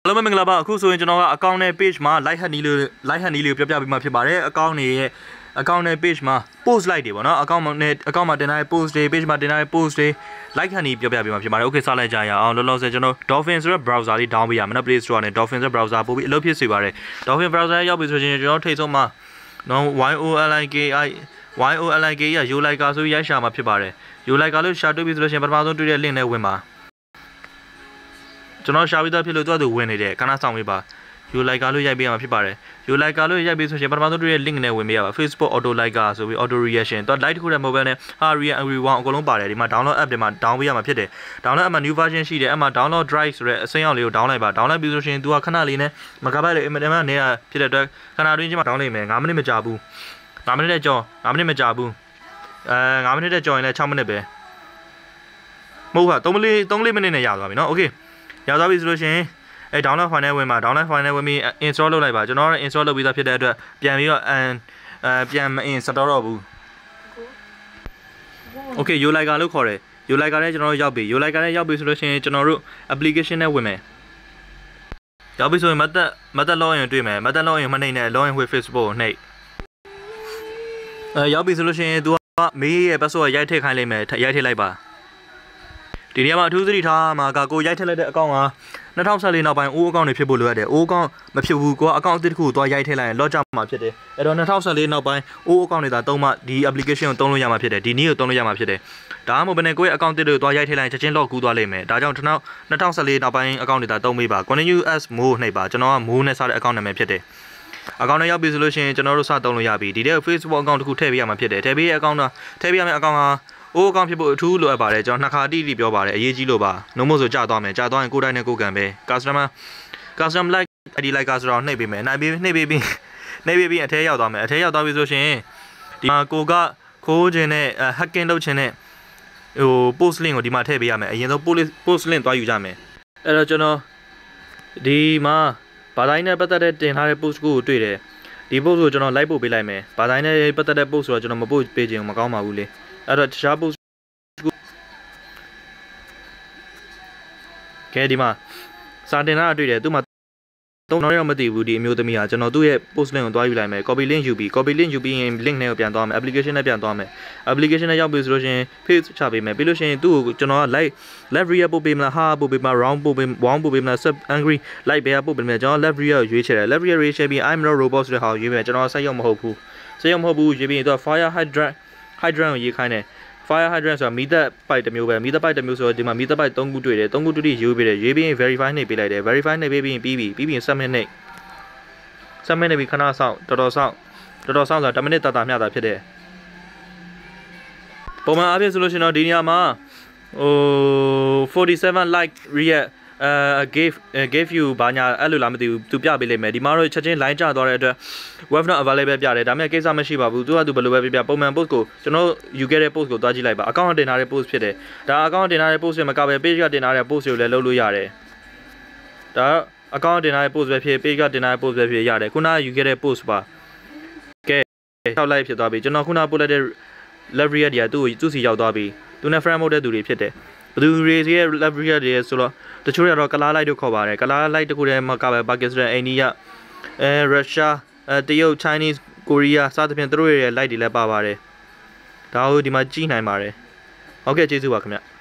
Hello မင်္ဂလာပါအခုဆိုရင်ကျွန်တော်ကအကောင့်နဲ့ page မှာ like hat နီးလေးကိုပြပြပေးမှာဖြစ်ပါတယ်အကောင့်နဲ့ page မှာ post like တွေပေါ့နော်အကောင့်မှာတင်ထားတဲ့ post တွေ page မှာတင်ထားတဲ့ post တွေ like hat နီးပြပြပေးမှာဖြစ်ပါတယ် okay စလိုက်ကြရအောင်လောလောဆယ်ကျွန်တော် Dolphin ဆိုတဲ့ browser လေး down ပေးရမယ်နော် Play Store နဲ့ Dolphin ဆိုတဲ့ browser ပို့ပြီးအလုပ်ဖြစ်စေပါတယ် Dolphin browser ရောက်ပြီဆိုရင်ကျွန်တော်ထိတ်ဆုံးမှာနော် YOLIKA ရ Yolika ဆိုပြီးရိုက်ရှာမှာဖြစ်ပါတယ် Yolika လို့ရှာတွေ့ပြီဆိုလို့ရှိရင်ပထမဆုံးတွေ့တဲ့ link နဲ့ဝင်ပါကျွန်တော်ရှာပြီးသားဖြစ်လို့သူဝင်နေတယ်ခဏဆောင်ပေးပါ Yolika လို့ရိုက်ပေးရမှာဖြစ်ပါတယ် Yolika လို့ရိုက်ပေးဆိုရင်ပထမဆုံးတွေ့တဲ့ link နဲ့ဝင်ပေးရပါ Facebook Auto Like ဆိုပြီး Auto Reaction တော့ like တစ်ခုတည်း mobile နဲ့ React Angry One အကုန်လုံးပါတယ်ဒီမှာ download app တွေမှာ down ပေးရမှာဖြစ်တယ် download app မှာ new version ရှိတယ်အဲ့မှာ download drive ဆိုတဲ့အစိမ်းရောင်လေးကို down လိုက်ပါ down လိုက်ပြီးဆိုရင် तू ကခဏလေးနဲ့ megabyte လေးအင်မတန်မှနေတာဖြစ်တဲ့အတွက်ခဏတွင်းချင်းမှာ down လိုက်မယ်9မိနစ်မကြာဘူး9မိနစ်နဲ့ကြော်9မိနစ်မကြာဘူး9မိနစ်နဲ့ကြော်ရင်လည်း6မိနစ်ပဲမဟုတ်ပါ3-4မိနစ်နဲ့ရသွားပြီเนาะ okay ရသွားပြီဆိုလို့ရှိရင်download file နဲ့ဝင်ပါ download file နဲ့ဝင်ပြီး install လုပ်လိုက်ပါကျွန်တော်ကတော့ install လုပ်ပြီးသားဖြစ်တဲ့အတွက်ပြန်ပြီးတော့ပြန်မ install တော့ဘူး okay Yolika လို့ခေါ်တယ် Yolika နဲ့ကျွန်တော်တို့ရောက်ပြီ Yolika နဲ့ရောက်ပြီဆိုလို့ရှိရင်ကျွန်တော်တို့ application နဲ့ဝင်မယ်ရောက်ပြီဆိုရင် method login တွေ့မယ် method login မနှိမ့်နဲ့ login with Facebook ကိုနှိမ့်ရောက်ပြီဆိုလို့ရှိရင် तू ကမေးရဲ့ password ရိုက်ထည့်ခိုင်းလိုက်မယ်ရိုက်ထည့်လိုက်ပါဒီနေရာမှာအထူးသတိထားမှာကကိုရိုက်ထည့်လိုက်တဲ့အကောင့်က2014နောက်ပိုင်းအိုးအကောင့်တွေဖြစ်ဖို့လိုအပ်တယ်အိုးအကောင့်မဖြစ်ဘူးကိုကအကောင့်အသစ်တစ်ခုကိုသွားရိုက်ထည့်လိုက်ရင် lock ကြမှာဖြစ်တယ်အဲ့တော့2014နောက်ပိုင်းအိုးအကောင့်တွေသာသုံးမှဒီ application ကိုသုံးလို့ရမှာဖြစ်တယ်ဒီနည်းကိုသုံးလို့ရမှာဖြစ်တယ်ဒါမှမဟုတ်ဘယ်နဲ့ကိုရဲ့အကောင့်တစ်တွေကိုသွားရိုက်ထည့်လိုက်ရင်ချက်ချင်း lock ကူးသွားလိမ့်မယ်ဒါကြောင့်2014နောက်ပိုင်းအကောင့်တွေသာသုံးပေးပါ continue as more နှိပ်ပါကျွန်တော်က more နဲ့စတဲ့အကောင့်နာမည်ဖြစ်တယ်အကောင့်နဲ့ရောက်ပြီဆိုလို့ရှိရင်ကျွန်တော်တို့စသုံးလို့ရပြီဒီတဲ့ Facebook အကောင့်တစ်ခုထည့်ပေးရမှာဖြစ်တယ်ထည့်ပေးရဲ့အကောင့်တော့ထည့်ပေးရမယ့်အကောင့်ဟာအိုးအကောင့်ဖြစ်ဖို့အထူးလိုအပ်ပါတယ်ကျွန်တော်နှစ်ခါတိတိပြောပါတယ်အရေးကြီးလို့ပါနှုံးမို့ဆိုကြာသွားမယ်ကြာသွားရင်ကိုယ်တိုင်နဲ့ကိုယ်ကံပဲ custom like ID like ဆိုတော့နှိပ်ပေးမယ်နှိပ်ပေးပြီးအထဲရောက်သွားမယ်အထဲရောက်သွားပြီဆိုရှင်ဒီမှာကိုကခိုးခြင်းနဲ့ hacking လုပ်ခြင်းနဲ့ဟို post link ကိုဒီမှာထည့်ပေးရမယ်အရင်ဆုံး post link သွားယူကြမယ်အဲ့တော့ကျွန်တော်ဒီမှာဘာသာရေးနဲ့ပတ်သက်တဲ့တင်ထားတဲ့ post ကိုတွေ့တယ်ဒီ post ကိုကျွန်တော် like ပို့ပေးလိုက်မယ်ဘာသာရေးနဲ့ပတ်သက်တဲ့ post ဆိုတော့ကျွန်တော်မပို့ပေးခြင်းမကောင်းပါဘူးလေအဲ့တော့တခြား post ကဲဒီမှာစာတင်တာတွေ့တယ်သူ့မှာသုံးတော့မသိဘူးဒီအမျိုးသမီးဟာကျွန်တော်သူ့ရဲ့ post link ကိုတွားယူလိုက်မယ် copy link ယူပြီးရင် link နဲ့ကိုပြန်သွားမယ် application နဲ့ပြန်သွားမယ် application နဲ့ရောက်ပြီဆိုလို့ရှိရင် page ချပေးမယ်ပြီးလို့ရှိရင်သူ့ကိုကျွန်တော်က left rear ပို့ပေးမလား ha ပို့ပေးမလား round ပို့ပေးမလား sub angry like ဘယ်ပို့ပေးမလဲကျွန်တော် left rear ကိုရွေးချယ်တယ် left rear ရွေးချယ်ပြီး I'm not robot ဆိုတဲ့ဟာကိုရွေးမယ်ကျွန်တော်စိတ်ရောက်မဟုတ်ဘူးရွေးပြီးတော့ fire hydrant ကိုရေးခိုင်းတယ် fire hydrant ဆိုတာမီးသက်ပိုက်တစ်မျိုးပဲမီးသက်ပိုက်တစ်မျိုးဆိုတော့ဒီမှာမီးသက်ပိုက်3ခုတွေ့တယ်3ခုတူတူရေးပေးတယ်ရေးပြီးရင် verify နှိပ်ပေးလိုက်တယ် verify နှိပ်ပေးပြီးရင်ပြီးရင် submit နှိပ်ပြီးခဏဆောင်တော်တော်ဆောင်ဆိုတာ10မိနစ်တာမျှတာဖြစ်တယ်ပုံမှန်အားဖြင့်ဆိုလို့ရှိရင်တော့ဒီနေရာမှာဟို47 like react gave you ဘာညာအဲ့လိုလားမသိဘူးသူပြပေးလိမ့်မယ်ဒီမှာတော့ချက်ချင်း line ကျသွားတဲ့အတွက် web not available ပြတယ်ဒါပေမဲ့ကိစ္စမရှိပါဘူးသူကသူဘယ်လိုပဲပြပုံမှန် post ကိုကျွန်တော်ယူခဲ့တဲ့ post ကိုသွားကြည့်လိုက်ပါ account တင်ထားတဲ့ post ဖြစ်တယ်ဒါ account တင်ထားတဲ့ post မကပဲ page ကတင်ထားတဲ့ post ကိုလည်းလုပ်လို့ရတယ်ဒါ account တင်ထားတဲ့ post ပဲဖြစ် page ကတင်ထားတဲ့ post ပဲဖြစ်ရတယ်ခုနယူခဲ့တဲ့ post ပါကဲထောက်လိုက်ဖြစ်သွားပြီကျွန်တော်ခုနပို့လိုက်တဲ့ library တွေကသူ့စီရောက်သွားပြီသူနဲ့ friend mode တဲ့သူတွေဖြစ်တယ်ဘယ်သူတွေရဲ့ library တွေဆိုတော့တချို့တွေတော့ကလားလိုက်တို့ခေါ်ပါတယ်ကလားလိုက်တခုတည်းမှာကပဲပါကစ္စတန်အိန္ဒိယရုရှားတရုတ် Chinese ကိုရီးယားစသဖြင့်သူတို့ရဲ့ like တွေလည်းပါပါတယ်ဒါကိုဒီမှာကြည့်နိုင်ပါတယ်ဟုတ်ကဲ့ကျေးဇူးပါခင်ဗျ